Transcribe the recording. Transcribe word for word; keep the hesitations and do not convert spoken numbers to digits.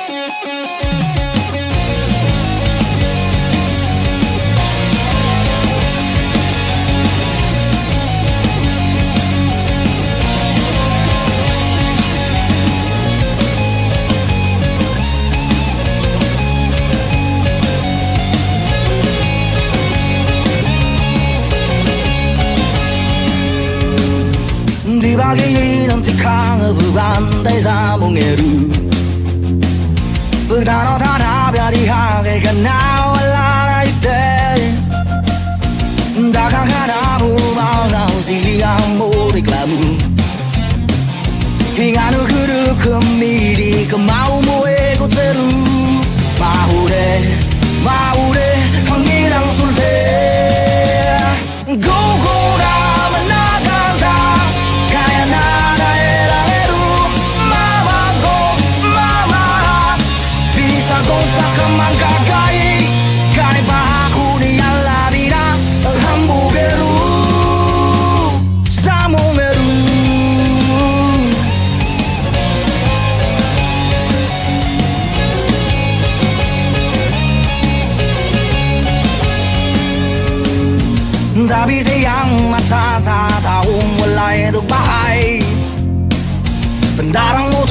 뒤바퀴 넘직한 부반대사 몽에루 Berdanau tanah biari hake kenal walana ite Dakang hadamu mau siang mudik lamu Hingga nukuru kemiri kemau mue kutelu Mau deh, mau deh panggilang sulte Go go da menaganta Kaya nada era-eru Mama go, mama Bisa gosa kemangka kai Kai bahaku di ala vida Hambu beru Samo meru Tapi sayang mata sa taong walay do bahay Pendarang mo